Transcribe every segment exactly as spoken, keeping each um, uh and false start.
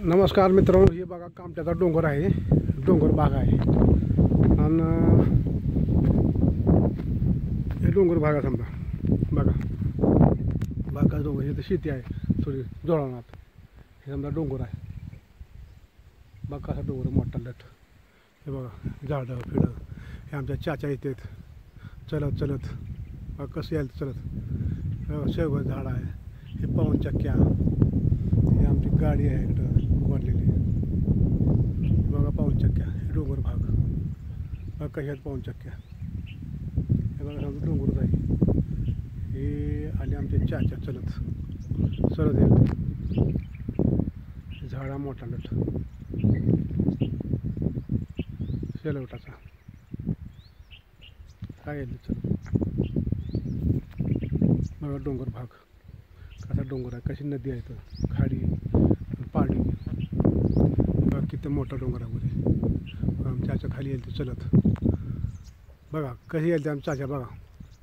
नमस्कार मित्रांनो, हे बघा कामट्याचा डोंगर आहे, डोंगर भाग आहे आणि हे डोंगर भाग आहे समजा. बघा बाका डोंगर, हे तर शेती आहे थोडी जोळानात. हे समजा डोंगर आहे, बघा कसा डोंगर मोठा लट. हे बघा झाडं फिडं, हे आमच्या चाचा येतात चलत चलत. बघा कसं यायला चलत. शेवगाचं झाड आहे, हे पाऊन चक्क्या, हे आमची गाडी आहे इकडं वाढलेली. बघा पाऊन चक्क्या, हे डोंगर भाग. बघा कशात पाऊन चक्क्या. हे बघा समजा डोंगरच आहे. हे आले आमचे चाचा चलत चलत येते. झाडा मोठा लट शेलवटाचा काय येईल चल. बघा डोंगर भाग कसा डोंगर आहे, कशी नदी आहे, तर खाडी पाडी. बघा किती मोठा डोंगर आहे वरी. आमच्या चाचा खाली येईल ते चलत. बघा कशी येईल ते आमच्या चाचा. बघा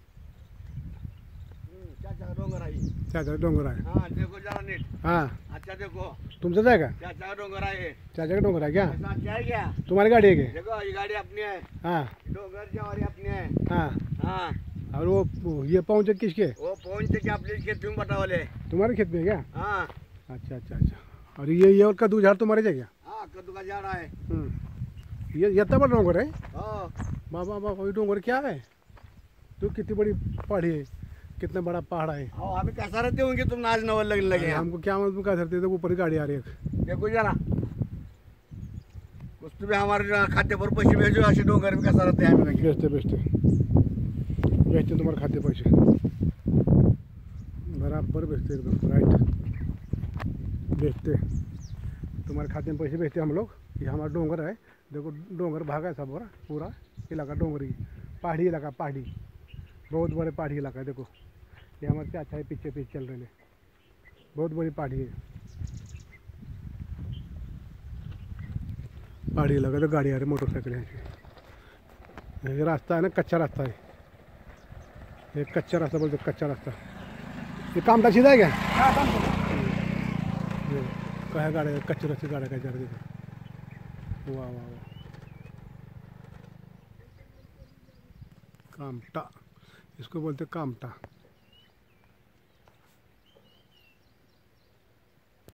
चाचा डोंगर आहे, चाचा डोंगर आहे. हाँ देखो जरा नीट. हां अच्छा देखो तुमचंच आहे का? चाचा डोंगर आहे. चाचा डोंगर आहे क्या? ऐसा क्या है क्या? तुम्हारी गाड़ी है क्या? देखो ये गाड़ी अपनी है, हाँ डोंगर जवारी अपनी है. हाँ. हाँ और वो ये पहुँचे किसके? वो पहुंच के अपने खेत में बटा वाले. तुम्हारे खेत में क्या? हाँ अच्छा अच्छा अच्छा. और ये ये और कद्दू झाड़ तुम्हारे है क्या? हाँ कद्दू का झाड़ है. हम्म. ये ये तब डोंगर है? हाँ बाबा बाबा ये डोंगर क्या है? तो कितनी बड़ी पहाड़ी है, कितना बड़ा पहाड़ है. हाँ अभी कैसा रहते होंगे तुम नाच नवल लगने लगे हैं. हमको क्या मालूम क्या करते थे, ऊपर गाड़ी आ रही है. देखो जरा कुछ तो भी हमारे खाते पर पैसे भेजो. ऐसे डोंगर में कैसा रहते हैं हम लोग. बेचते बेचते बेचते तुम्हारे खाते पैसे बराबर बेचते, एकदम राइट बेचते. तुम्हारे खाते में पैसे भेजते हम लोग. ये हमारा डोंगर है, देखो डोंगर भाग है सब पूरा पूरा इलाका डोंगरी पहाड़ी इलाका. पहाड़ी बहुत बड़े पहाड़ी इलाका है. देखो ये हमारे चाचा है पीछे पीछे चल रहे, बहुत बड़ी पहाड़ी है. पहाड़ी इलाका तो गाड़ी आ रही, मोटरसाइकिल है. ये रास्ता है ना, कच्चा रास्ता है. ये कच्चा रास्ता बोलते, कच्चा रास्ता. ये काम का सीधा है क्या? ये कहे गाड़ी कच्चे रास्ते गाड़ी का जा रही है. वाह वाह वाह. कामटा इसको बोलते कामटा.